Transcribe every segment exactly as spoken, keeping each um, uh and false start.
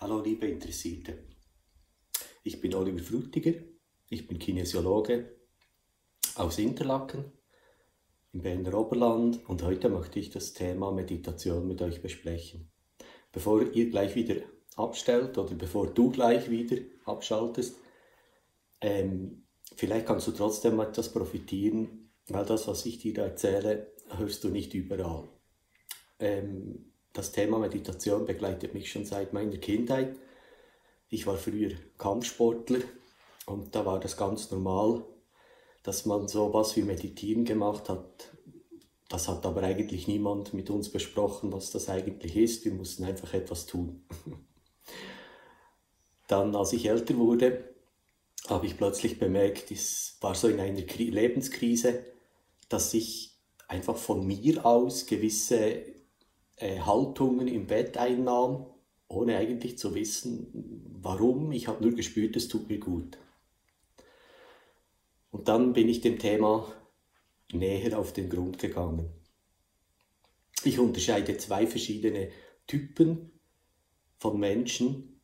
Hallo liebe Interessierte, ich bin Oliver Frutiger, ich bin Kinesiologe aus Interlaken im Berner Oberland und heute möchte ich das Thema Meditation mit euch besprechen. Bevor ihr gleich wieder abstellt oder bevor du gleich wieder abschaltest, ähm, vielleicht kannst du trotzdem etwas profitieren, weil das, was ich dir da erzähle, hörst du nicht überall. Ähm, Das Thema Meditation begleitet mich schon seit meiner Kindheit. Ich war früher Kampfsportler und da war das ganz normal, dass man sowas wie Meditieren gemacht hat. Das hat aber eigentlich niemand mit uns besprochen, was das eigentlich ist. Wir mussten einfach etwas tun. Dann, als ich älter wurde, habe ich plötzlich bemerkt, es war so in einer Lebenskrise, dass ich einfach von mir aus gewisse äh, Haltungen im Bett einnahm, ohne eigentlich zu wissen, warum. Ich habe nur gespürt, es tut mir gut. Und dann bin ich dem Thema näher auf den Grund gegangen. Ich unterscheide zwei verschiedene Typen von Menschen.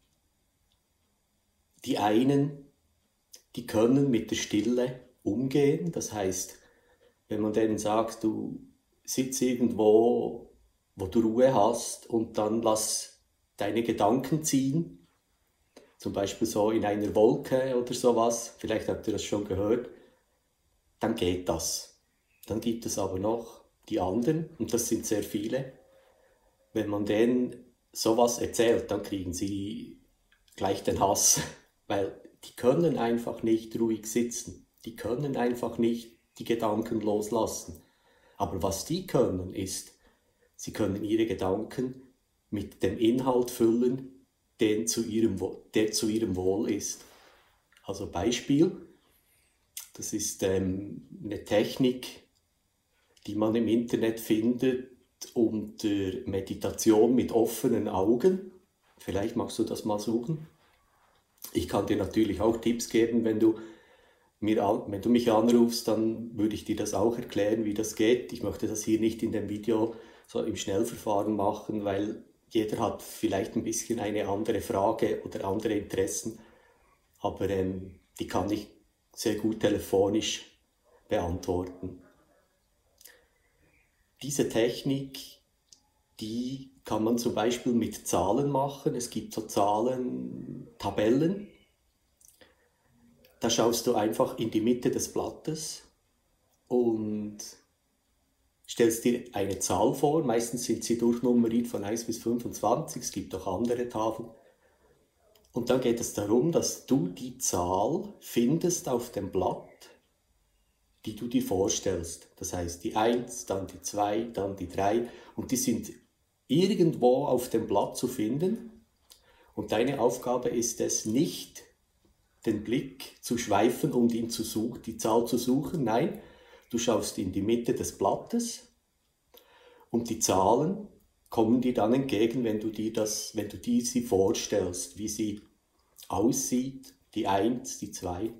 Die einen, die können mit der Stille umgehen. Das heißt, wenn man denen sagt, du sitzt irgendwo, wo du Ruhe hast und dann lass deine Gedanken ziehen, zum Beispiel so in einer Wolke oder sowas, vielleicht habt ihr das schon gehört, dann geht das. Dann gibt es aber noch die anderen, und das sind sehr viele. Wenn man denen sowas erzählt, dann kriegen sie gleich den Hass, weil die können einfach nicht ruhig sitzen. Die können einfach nicht die Gedanken loslassen. Aber was die können, ist, sie können ihre Gedanken mit dem Inhalt füllen, den zu ihrem, der zu ihrem Wohl ist. Also Beispiel, das ist ähm, eine Technik, die man im Internet findet unter Meditation mit offenen Augen. Vielleicht magst du das mal suchen. Ich kann dir natürlich auch Tipps geben, wenn du, mir, wenn du mich anrufst, dann würde ich dir das auch erklären, wie das geht. Ich möchte das hier nicht in dem Video so im Schnellverfahren machen, weil jeder hat vielleicht ein bisschen eine andere Frage oder andere Interessen, aber ähm, die kann ich sehr gut telefonisch beantworten. Diese Technik, die kann man zum Beispiel mit Zahlen machen. Es gibt so Zahlentabellen. Da schaust du einfach in die Mitte des Blattes und stellst dir eine Zahl vor. Meistens sind sie durchnummeriert von eins bis fünfundzwanzig. Es gibt auch andere Tafeln. Und dann geht es darum, dass du die Zahl findest auf dem Blatt, die du dir vorstellst. Das heißt die eins, dann die zwei, dann die drei. Und die sind irgendwo auf dem Blatt zu finden. Und deine Aufgabe ist es nicht, den Blick zu schweifen und ihn zu suchen, die Zahl zu suchen. Nein, du schaust in die Mitte des Blattes und die Zahlen kommen dir dann entgegen, wenn du dir das, wenn du dir sie vorstellst, wie sie aussieht, die eins, die zwei.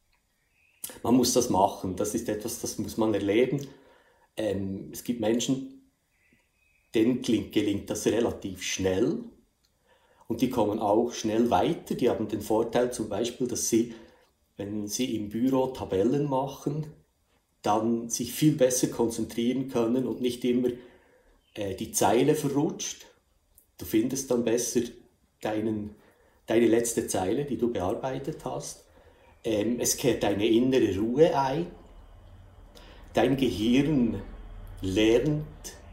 Man muss das machen, das ist etwas, das muss man erleben. Ähm, es gibt Menschen, denen gelingt, gelingt das relativ schnell. Und die kommen auch schnell weiter. Die haben den Vorteil zum Beispiel, dass sie, wenn sie im Büro Tabellen machen, dann sich viel besser konzentrieren können und nicht immer äh, die Zeile verrutscht. Du findest dann besser deinen, deine letzte Zeile, die du bearbeitet hast. Ähm, es kehrt eine innere Ruhe ein. Dein Gehirn lernt,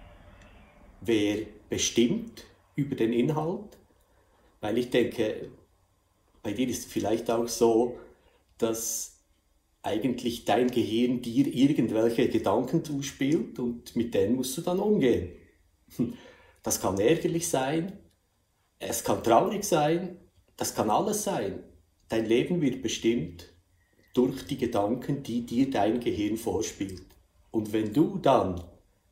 wer bestimmt über den Inhalt. Weil ich denke, bei dir ist es vielleicht auch so, dass eigentlich dein Gehirn dir irgendwelche Gedanken zuspielt und mit denen musst du dann umgehen. Das kann ärgerlich sein, es kann traurig sein, das kann alles sein. Dein Leben wird bestimmt durch die Gedanken, die dir dein Gehirn vorspielt. Und wenn du dann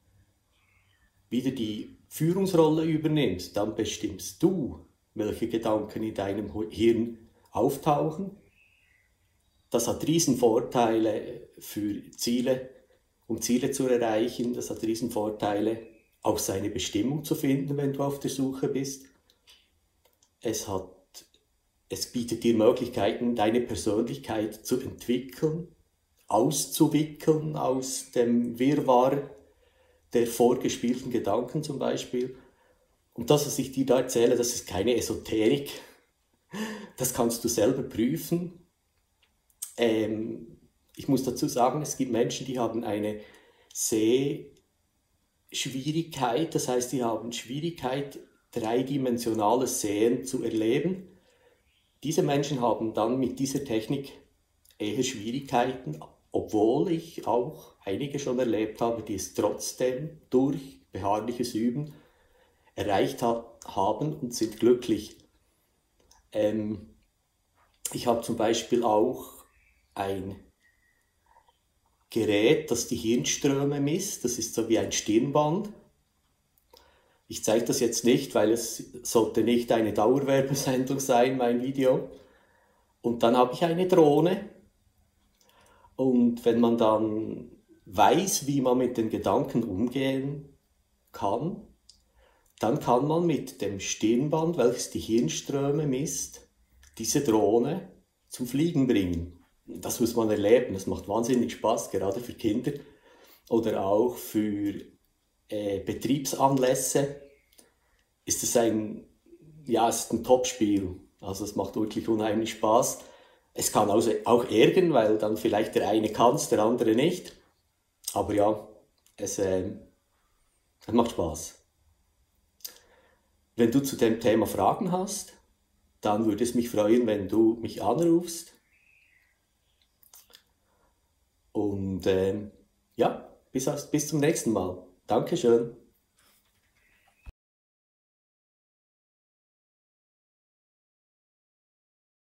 wieder die Führungsrolle übernimmst, dann bestimmst du, welche Gedanken in deinem Hirn auftauchen. Das hat riesen Vorteile für Ziele, um Ziele zu erreichen. Das hat riesen Vorteile, auch seine Bestimmung zu finden, wenn du auf der Suche bist. es hat, es bietet dir Möglichkeiten, deine Persönlichkeit zu entwickeln, auszuwickeln aus dem Wirrwarr der vorgespielten Gedanken zum Beispiel. Und das, was ich dir da erzähle, das ist keine Esoterik. Das kannst du selber prüfen. Ähm, ich muss dazu sagen, es gibt Menschen, die haben eine Sehschwierigkeit, das heißt, die haben Schwierigkeit, dreidimensionales Sehen zu erleben. Diese Menschen haben dann mit dieser Technik eher Schwierigkeiten, obwohl ich auch einige schon erlebt habe, die es trotzdem durch beharrliches Üben erreicht ha haben und sind glücklich. Ähm, ich habe zum Beispiel auch ein Gerät, das die Hirnströme misst. Das ist so wie ein Stirnband. Ich zeige das jetzt nicht, weil es sollte nicht eine Dauerwerbesendung sein, mein Video. Und dann habe ich eine Drohne. Und wenn man dann weiß, wie man mit den Gedanken umgehen kann, dann kann man mit dem Stirnband, welches die Hirnströme misst, diese Drohne zum Fliegen bringen. Das muss man erleben, das macht wahnsinnig Spaß, gerade für Kinder oder auch für äh, Betriebsanlässe. Ist es ein, ja, es ist ein Top-Spiel, also es macht wirklich unheimlich Spaß. Es kann also auch ärgern, weil dann vielleicht der eine kann es, der andere nicht. Aber ja, es, äh, es macht Spaß. Wenn du zu dem Thema Fragen hast, dann würde es mich freuen, wenn du mich anrufst. Und ähm, ja, bis, bis zum nächsten Mal. Dankeschön.